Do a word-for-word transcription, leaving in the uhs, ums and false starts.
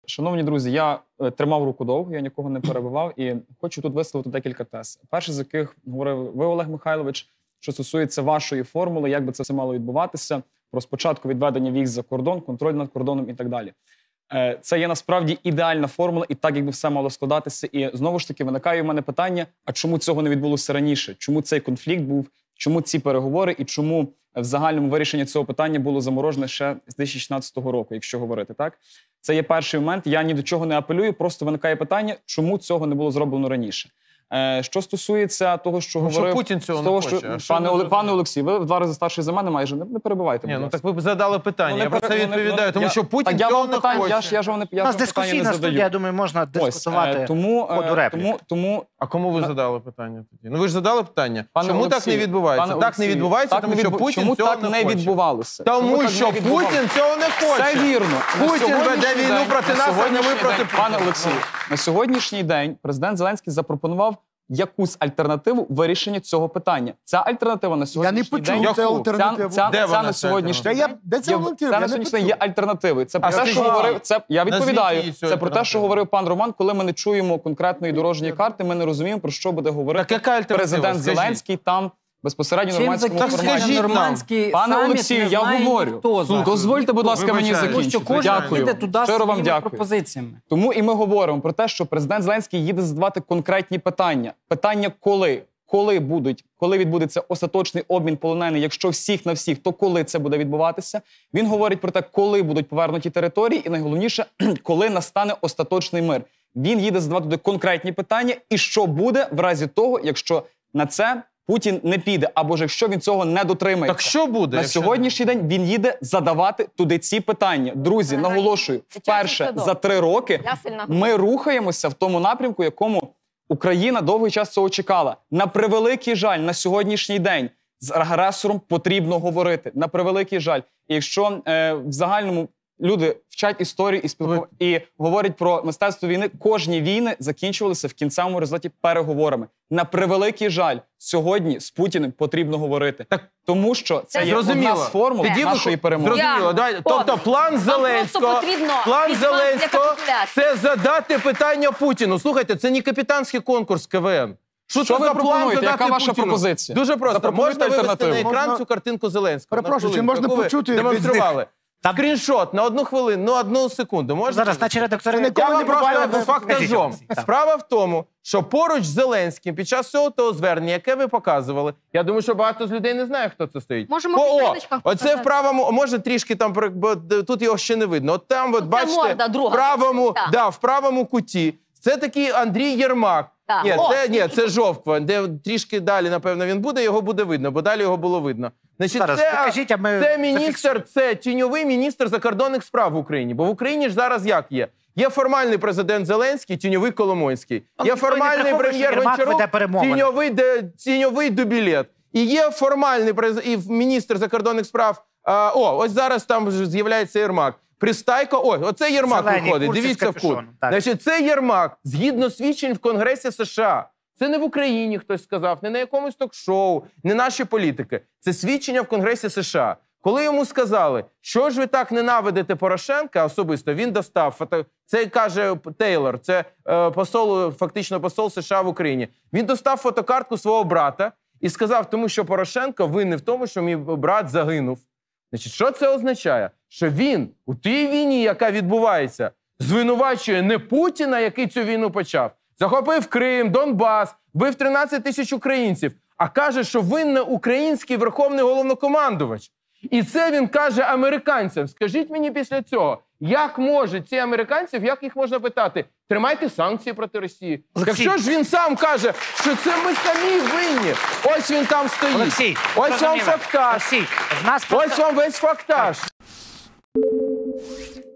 Шановні друзі, я е, тримав руку довго, я нікого не перебивав і хочу тут висловити декілька тез. Перший з яких говорив ви, Олег Михайлович, що стосується вашої формули, як би це все мало відбуватися, про спочатку відведення військ за кордон, контроль над кордоном і так далі. Е, це є насправді ідеальна формула і так, якби все мало складатися. І знову ж таки виникає у мене питання, а чому цього не відбулося раніше? Чому цей конфлікт був? Чому ці переговори і чому в загальному вирішення цього питання було заморожене ще з дві тисячі шістнадцятого року, якщо говорити, так? Це є перший момент, я ні до чого не апелюю, просто виникає питання, чому цього не було зроблено раніше. Е, що стосується того, що ну, говорив... що Путін цього того, не хоче. що, що пане, Оле, пане Олексій, ви в два рази старший за мене майже, не, не перебивайте. Ні, будь ну ласка. так ви б задали питання, Ну, я про це ну, відповідаю, ну, тому я, що Путін я цього вам не питання, хоче. Я ж, я ж вам не, я У нас ж вам питання не дискусійна задаю. студія, я думаю, можна дискутувати Ось, е, тому, ходу е, реплік. тому, тому, А кому ви задали питання тоді? Ну ви ж задали питання, Пане чому Олексію, так не відбувається? пане Так не Олексію, відбувається, так тому не що відбу- Путін чому цього так не не хоче. відбувалося? Тому Чому так що не відбувалося? Путін цього не хоче. Все вірно. На Путін веде сьогоднішній війну день- проти на нас, а не ми сьогоднішній проти день, Путіна. Пане Олексію, на сьогоднішній день президент Зеленський запропонував якусь альтернативу вирішення цього питання. Ця альтернатива на Я не сьогоднішній почув день... Яку? цю Ця, альтернативу. ця, Де ця вона, на ця сьогоднішній Та я, день... де ця Є, альтернатива? це Я на не сьогоднішній день почув. є альтернативи. Це про А те, що скажіть, говорив... Це, я назвіть відповідаю. її цю Це про те, альтернативу. що говорив пан Роман. Коли ми не чуємо конкретної дорожньої карти, ми не розуміємо, про що буде говорити Так яка альтернатива? президент Скажіть. Зеленський там безпосередньо в Чим нормандському Так форматі. скажіть нам. нормандський Пане саміт Олексію, не я знає говорю. ніхто зараз. Дозвольте, будь ласка, мені Вибачаю. Тому що закінчити. кожен Дякую. їде туди Щиро вам своїми дякую. пропозиціями. Тому і ми говоримо про те, що президент Зеленський їде задавати конкретні питання. Питання коли? Коли будуть, коли відбудеться остаточний обмін полонених, якщо всіх на всіх, то коли це буде відбуватися? Він говорить про те, коли будуть повернуті території, і найголовніше, коли настане остаточний мир. Він їде задавати туди конкретні питання, і що буде в разі того, якщо на це Путін не піде, або ж якщо він цього не дотримається. Так що буде? На якщо- сьогоднішній день він їде задавати туди ці питання. Друзі, Ага. наголошую, вперше садок. за три роки Я сильна. ми рухаємося в тому напрямку, якому Україна довгий час цього чекала. На превеликий жаль, на сьогоднішній день з агресором потрібно говорити. На превеликий жаль. І якщо е, в загальному люди вчать історію і, спілку... і говорять про мистецтво війни, кожні війни закінчувалися в кінцевому результаті переговорами. На превеликий жаль, сьогодні з Путіним потрібно говорити. Так, Тому що це Це є одна зрозуміло. з формул Тоді ви- нашої перемоги. Зрозуміло. Я- Давай, От. тобто план Вам Зеленського, просто потрібно план від вас для Зеленського капітуляції. це задати питання Путіну. Слухайте, це не капітанський конкурс КВН. Що, Що це ви за план пропонуєте? задати Яка ваша Путіну? пропозиція? Дуже просто. Запропонуйте Можна вивести на альтернативу. екран Можна- цю картинку Зеленського? Перепрошую, На чи можна хвилинку, яку ви почути від демонстрували? Там- Скріншот на одну хвилину, ну одну секунду. Можна? Зараз наші редактори Це Я Коли вам не буває, просто ви- фактажом. Скажіть, так. Справа в тому, що поруч з Зеленським під час цього того звернення, яке ви показували, я думаю, що багато з людей не знає, хто це стоїть. Можемо О, в о, картиночках оце показати. в правому, може трішки там, про- бо тут його ще не видно. От там, от Це бачите, морда друга. в правому, Так. да, в правому куті. Це такий Андрій Єрмак. Так. Ні, О! це, ні, це Жовква, де трішки далі, напевно, він буде, його буде видно, бо далі його було видно. Значить, Зараз це, покажіть, а ми це міністр, зафіксуємо. це тіньовий міністр закордонних справ в Україні. Бо в Україні ж зараз як є? Є формальний президент Зеленський, тіньовий Коломойський. Є Ну, ніхто не формальний приховує, прем'єр що Єрмак Гончарук, веде перемовини. тіньовий, де, тіньовий дубілет. І є формальний през- і міністр закордонних справ. А, о, ось зараз там ж з'являється Єрмак. Пристайко, ой, оце Єрмак Зелені, виходить, курці з дивіться в кут. капюшоном, так. Значить, це Єрмак, згідно свідчень в Конгресі США. Це не в Україні хтось сказав, не на якомусь ток-шоу, не наші політики. Це свідчення в Конгресі США. Коли йому сказали, що ж ви так ненавидите Порошенка особисто, він достав фото... Це каже Тейлор, це е, посол, фактично посол США в Україні. Він достав фотокартку свого брата і сказав, тому що Порошенко винний в тому, що мій брат загинув. Значить, що це означає? Що він у тій війні, яка відбувається, звинувачує не Путіна, який цю війну почав, захопив Крим, Донбас, вбив тринадцять тисяч українців, а каже, що винен український верховний головнокомандувач. І це він каже американцям. Скажіть мені після цього, як можуть ці американців, як їх можна питати? Тримайте санкції проти Росії. Олексій. Якщо ж він сам каже, що це ми самі винні. Ось він там стоїть. Олексій, ось вам зрозуміло. фактаж. Олексій, в нас Ось вам весь фактаж.